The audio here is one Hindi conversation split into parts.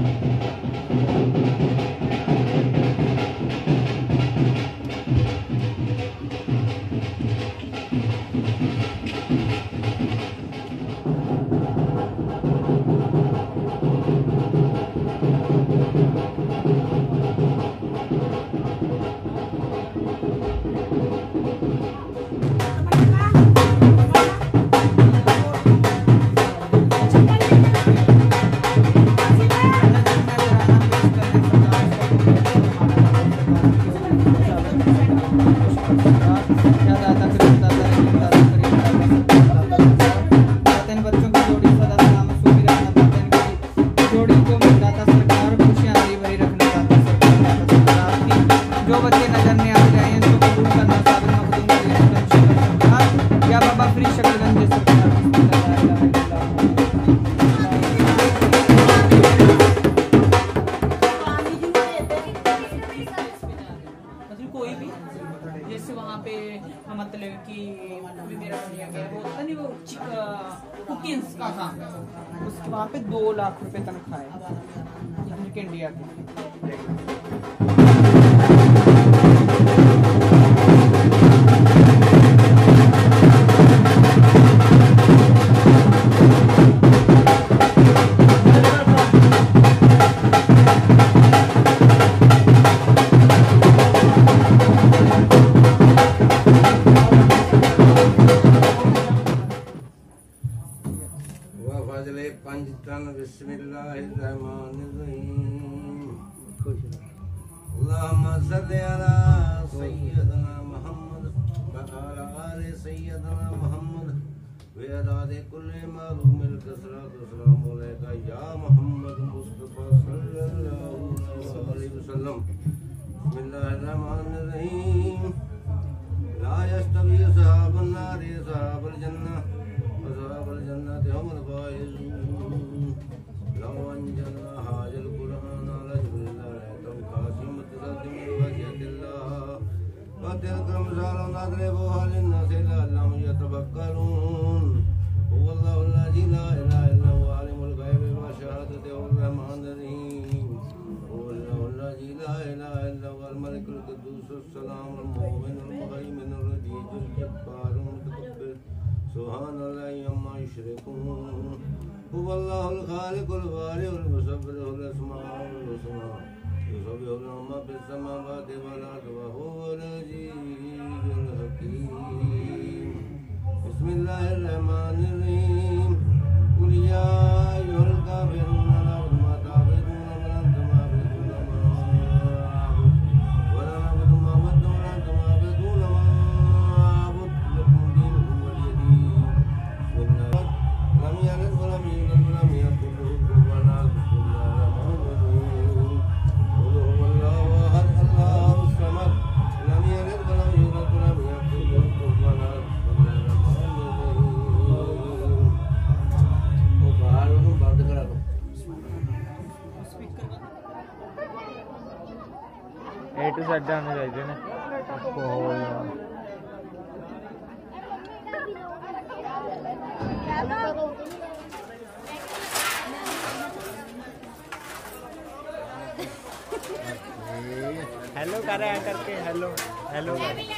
वहाँ पे 2 लाख रुपए तनख्वाह है इंडिया की। आने चाहिए ना हेलो कर रहे हैं करके हेलो हेलो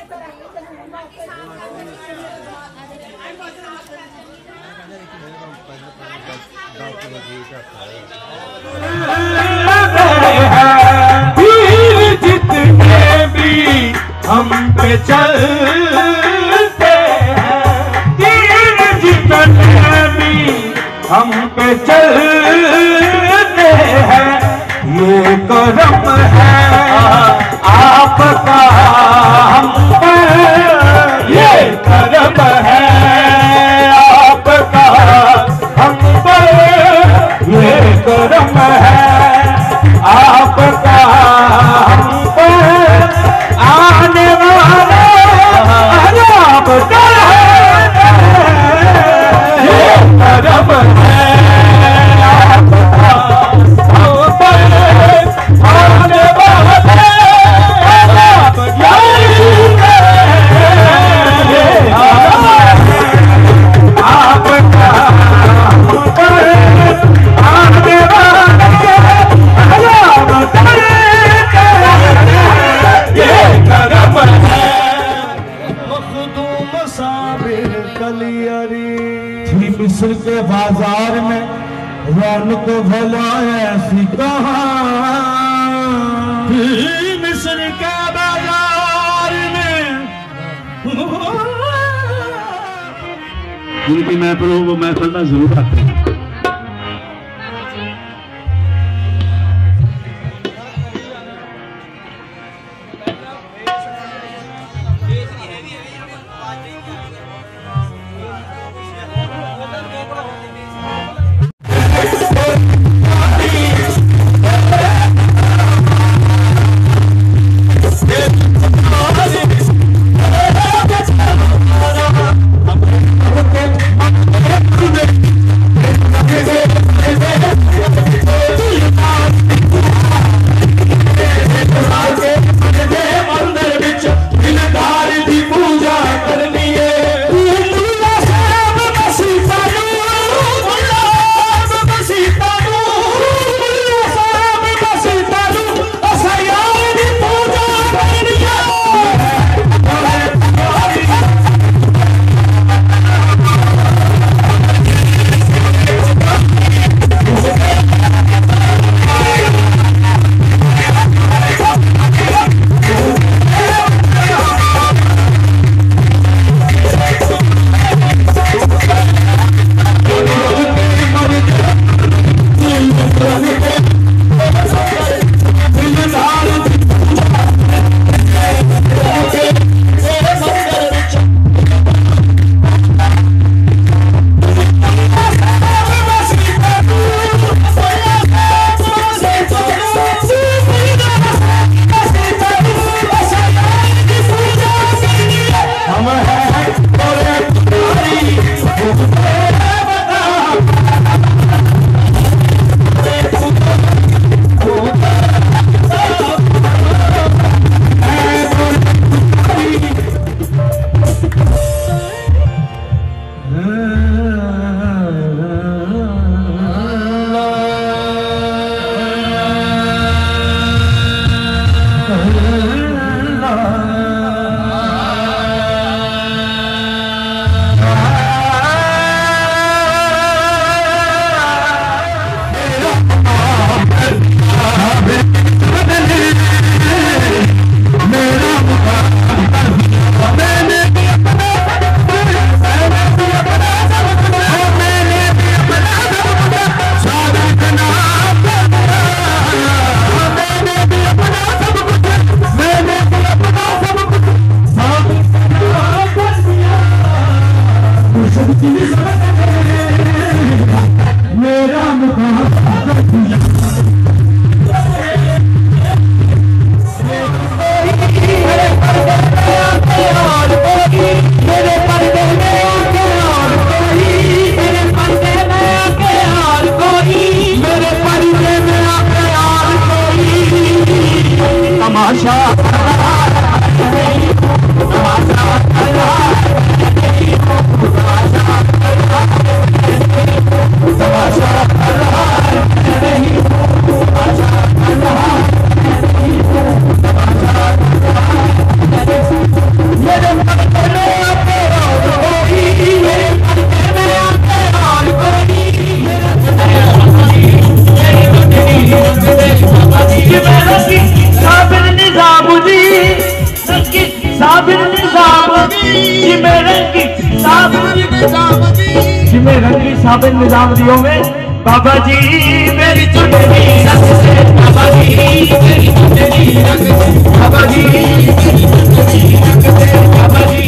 हम पे चलते हैं तीर जितने भी हम पे चलते हैं ये करम है आपका हम पर ये करम है आपका हम पर ये करम है आपका हम पर आने वाले अरब ये करम है आपका हम पर के बाजार में रौनक भला ऐसी कहाँ, मिस्र के बाजार में जिनकी महफिल हो वो महफिल में जरूर आते हैं। साबिर निजामदियों में बाबा जी मेरी चुटनी रंग से, बाबा जी मेरी चुटनी रंग से, बाबा जी मेरी चुटनी रंग से, बाबा जी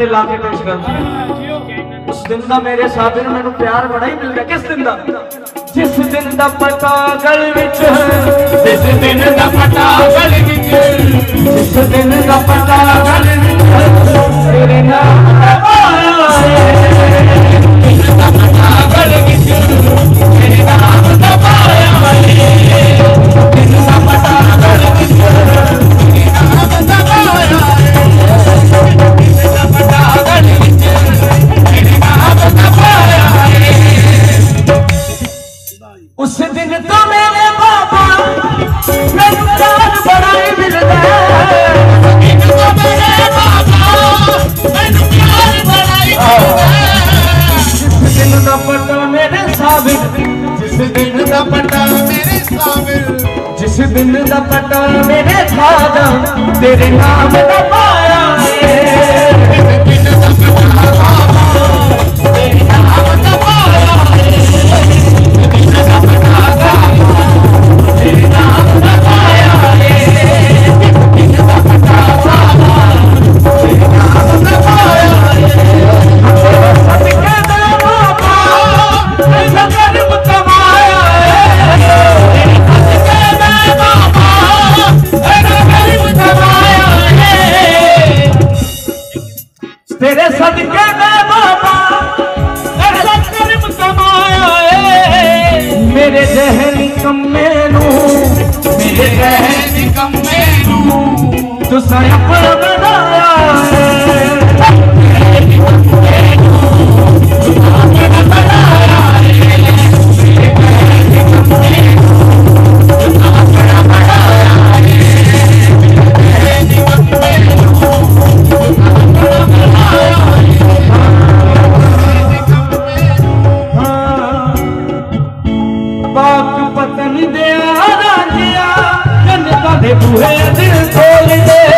ते ला के पेश कर उस दिन दा मेरे साबिर मैनू प्यार बड़ा ही मिलदा किस दिन दा जिस दिन दा पता गल विच जिस दिन दा पता गल विच जिस दिन दा पता गल विच तेरे नाम दा पाया जिस दा पता गल विच तेरे नाम दा पाया जिस दा पता गल विच तेरे नाम दा पाया जिस दा पता गल विच तेरे नाम दा पाया उस दिन तो मेरे बाबा मैनू प्यार बड़ा ही मिलदा उस दिन तो मेरे बाबा मैनू प्यार बड़ा ही मिलदा जिस दिन दा पता मेरे साबिर जिस दिन दा पता मेरे साबिर जिस दिन दा पता मेरे खादा तेरे नाम दा पाया जिस दिन दा पता बाबा तेरे नाम दा पाया तेरे नाम दा पाया जिस दा पता बाबा तेरे नाम दा पाया तेरे सदके दे बाबा ऐसा कर्म कमाया तेरे सदके दे बाबा ऐसा कर्म कमाया तेरे सदके दे बाबा ऐसा कर्म कमाया मेरे जहनी कम्मे नू मेरे जहनी कम्मे नू तुसा अपना बनाया पाक पतन दे राजिया जन्नतां दे बूहे दिल खोल दे